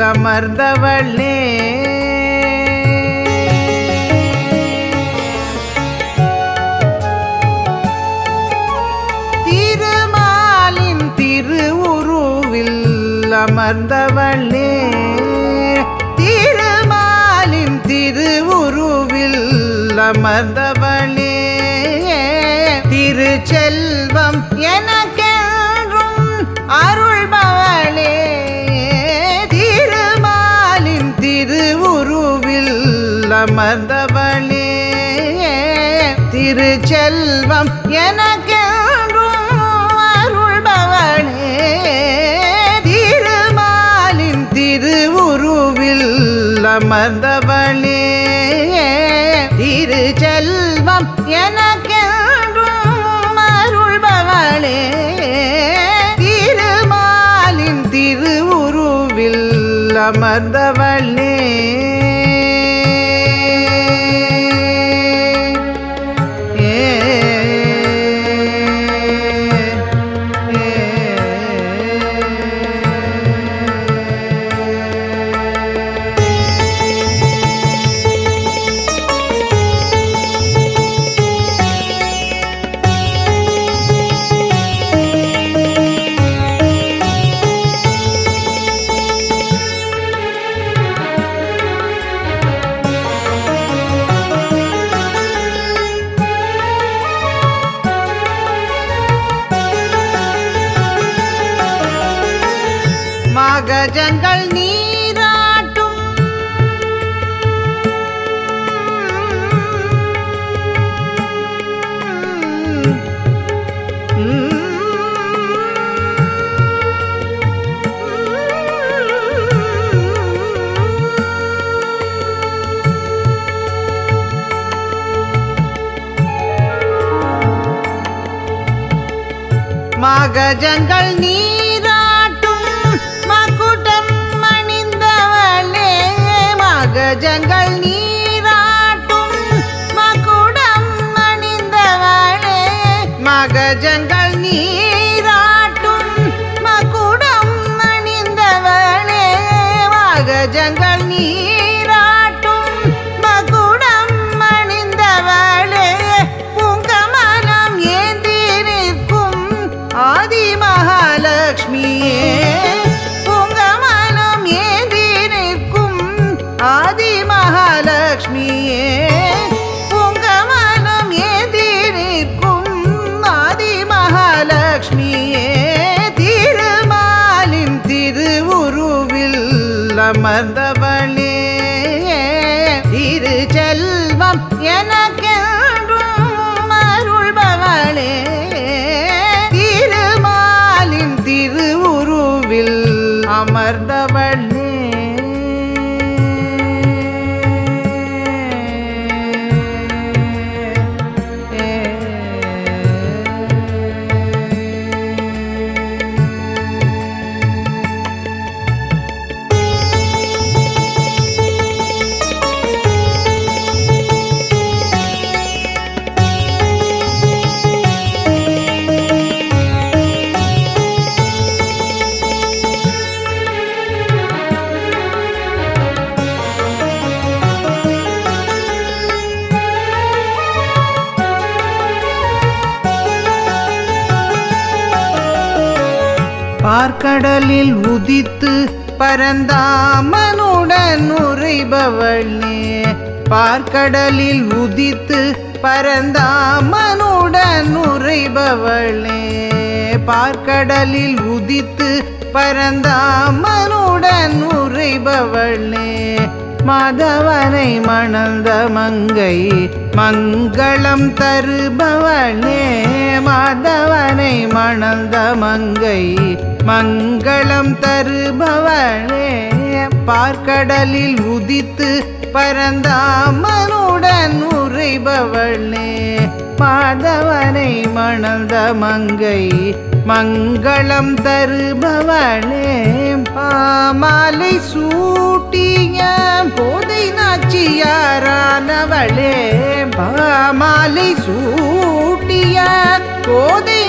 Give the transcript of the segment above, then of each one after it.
அமர்ந்தவளே திருமாலின் திருவுருவில் அமர்ந்தவளே திருமாலின் திருவுருவில் அமர்ந்தவளே திருச்செல்வம் எனக்கென்றும் அருள்பவளே திருமாலின் திருவுருவில் அமர்ந்தவளே திருச்செல்வம் எனக்கென்றும் அருள்பவளே திருமாலின் திருவுருவில் அமர்ந்தவளே திருச்செல்வம் எனக்கென்றும் அருள்பவளே திருமாலின் திருவுருவில் அமர்ந்தவளே மகஜங்கள் நீராட்டும் மகஜங்கள் நீராட்டும் மகுடம் அணிந்தவளே மகஜங்கள் நீராட்டும் மகுடம் அணிந்தவளே மகஜங்கள் நீராட்டும் மகுடம் அணிந்தவளே மகஜங்கள் நீராட்டும் மகுடம் அணிந்தவளே பூங்கமலம் ஏந்தி நிற்கும் ஆதி மகாலட்சுமியே பூங்கமலம் ஏந்தி நிற்கும் ஆதி மகாலட்சுமியே பூங்கமலம் ஏந்தி நிற்கும் ஆதி மகாலட்சுமியே திருமாலின் திருவுருவில் அமர்ந்தவளே திருச்செல்வம் எனக்கென்றும் அருள்பவளே திருமாலின் திருவுருவில் அமர்ந்தவளே பார்க்கடலில் உதித்து பரந்தாமனுடன் உறைபவளே பார்க்கடலில் உதித்து பரந்தாமனுடன் உறைபவளே பார்க்கடலில் உதித்து பரந்தாமனுடன் உறைபவளே மாதவனை மணந்த மங்கை மங்களம் தருபவளே மாதவனை மணந்த மங்கை மங்களம் தருபவளே பார்க்கடலில் உதித்து பரந்தாமனுடன் உறைபவளே மாதவனை மணந்த மங்கை மங்களம் தருபவளே பாமாலை சூட்டிய போதை நாச்சியாரானவளே பாமாலை சூட்டிய போதை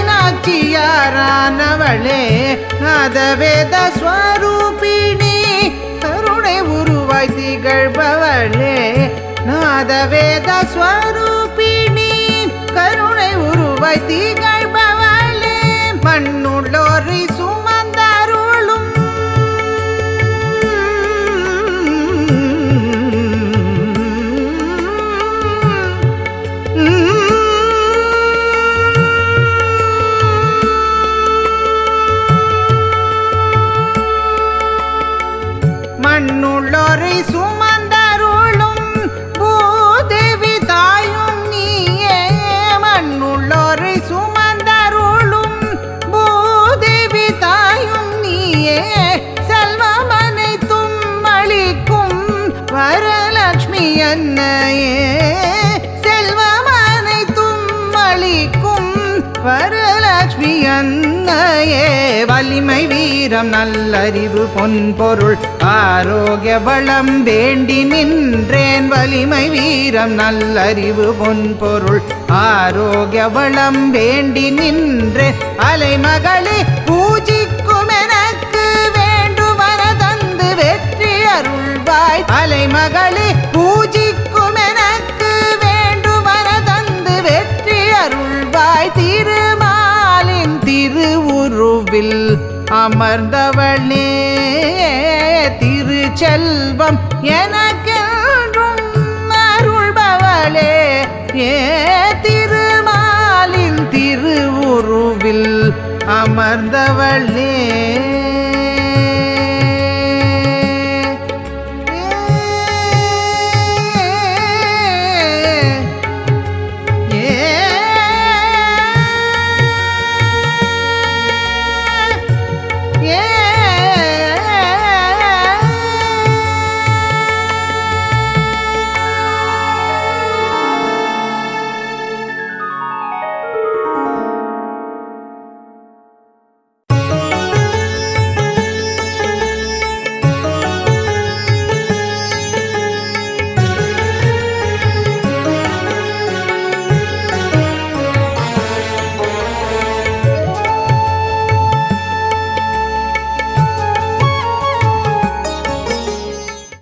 நாச்சியாரானவளே நாதவேத ஸ்வரூபிணி அருள்வாய் திகழ்பவளே மண்ணுள்ளோரை சுமந்தருளும் மண்ணுள்ளோரை சுமந்தருளும் பூதேவி தாயும் நீயே மண்ணுள்ளோரை சுமந்தருளும் பூதேவி தாயும் நீயே செல்வமனைத்தும் அளிக்கும் வரலட்சுமி அன்னையே செல்வமனைத்தும் அளிக்கும் வரலட்சுமி அன்னையே வலிமை வீரம் நல்லறிவு பொன்பொருள் ஆரோக்கிய வளம் வேண்டி நின்றேன் வலிமை வீரம் நல்லறிவு பொன்பொருள் ஆரோக்கிய வளம் வேண்டி நின்றேன் அலைமகளே பூஜிக்கும் எனக்கு வேண்டுவன தந்து வெற்றி அருள்வாய் அலைமகளே பூஜிக்கும் எனக்கு வேண்டுவன தந்து வெற்றி அருள்வாய் திருமாலின் திருவுருவில் அமர்ந்தவளே திருச்செல்வம் எனக்கென்றும் அருள்பவளே திருமாலின் திருவுருவில் அமர்ந்தவளே